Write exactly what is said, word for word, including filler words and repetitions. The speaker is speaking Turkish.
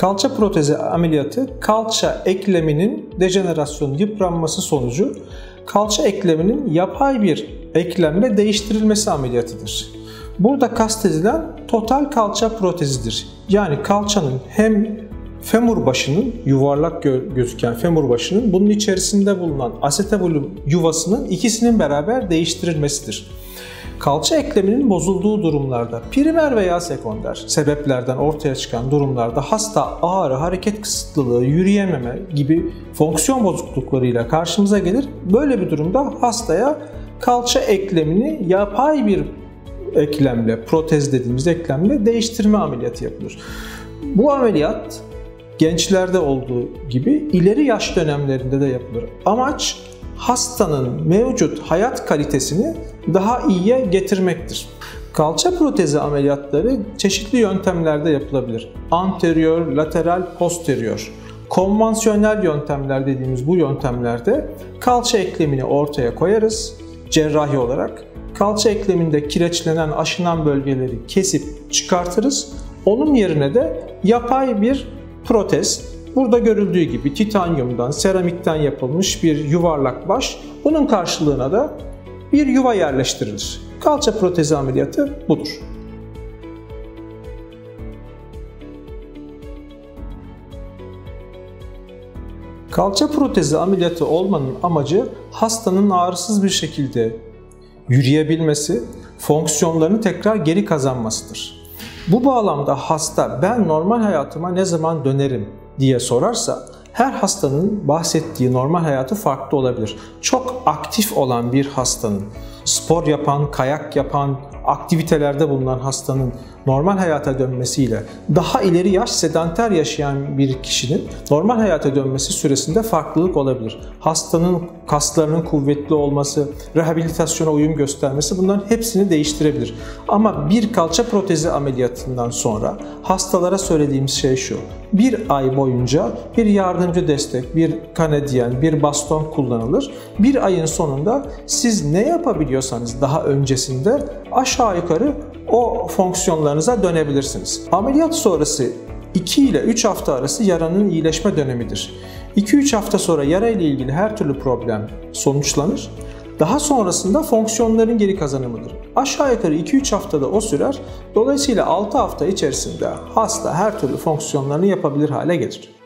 Kalça protezi ameliyatı, kalça ekleminin dejenerasyonu, yıpranması sonucu kalça ekleminin yapay bir eklemle değiştirilmesi ameliyatıdır. Burada kastedilen total kalça protezidir. Yani kalçanın hem femur başının, yuvarlak gözüken femur başının, bunun içerisinde bulunan asetabulum yuvasının ikisinin beraber değiştirilmesidir. Kalça ekleminin bozulduğu durumlarda, primer veya sekonder sebeplerden ortaya çıkan durumlarda hasta ağrı, hareket kısıtlılığı, yürüyememe gibi fonksiyon bozukluklarıyla karşımıza gelir. Böyle bir durumda hastaya kalça eklemini yapay bir eklemle, protez dediğimiz eklemle değiştirme ameliyatı yapılır. Bu ameliyat gençlerde olduğu gibi ileri yaş dönemlerinde de yapılır. Amaç hastanın mevcut hayat kalitesini daha iyiye getirmektir. Kalça protezi ameliyatları çeşitli yöntemlerde yapılabilir. Anterior, lateral, posterior. Konvansiyonel yöntemler dediğimiz bu yöntemlerde kalça eklemini ortaya koyarız cerrahi olarak. Kalça ekleminde kireçlenen, aşınan bölgeleri kesip çıkartırız. Onun yerine de yapay bir protez, burada görüldüğü gibi titanyumdan, seramikten yapılmış bir yuvarlak baş, bunun karşılığına da bir yuva yerleştirilir. Kalça protezi ameliyatı budur. Kalça protezi ameliyatı olmanın amacı hastanın ağrısız bir şekilde yürüyebilmesi, fonksiyonlarını tekrar geri kazanmasıdır. Bu bağlamda hasta ben normal hayatıma ne zaman dönerim diye sorarsa her hastanın bahsettiği normal hayatı farklı olabilir. Çok aktif olan bir hastanın, spor yapan, kayak yapan, aktivitelerde bulunan hastanın normal hayata dönmesiyle daha ileri yaş sedanter yaşayan bir kişinin normal hayata dönmesi süresinde farklılık olabilir. Hastanın kaslarının kuvvetli olması, rehabilitasyona uyum göstermesi bunların hepsini değiştirebilir. Ama bir kalça protezi ameliyatından sonra hastalara söylediğimiz şey şu: bir ay boyunca bir yardımcı destek, bir kanedyen, bir baston kullanılır. Bir ayın sonunda siz ne yapabiliyorsanız daha öncesinde aşağı yukarı o fonksiyonlarınıza dönebilirsiniz. Ameliyat sonrası iki ile üç hafta arası yaranın iyileşme dönemidir. iki üç hafta sonra yara ile ilgili her türlü problem sonuçlanır. Daha sonrasında fonksiyonların geri kazanımıdır. Aşağı yukarı iki üç haftada o sürer. Dolayısıyla altı hafta içerisinde hasta her türlü fonksiyonlarını yapabilir hale gelir.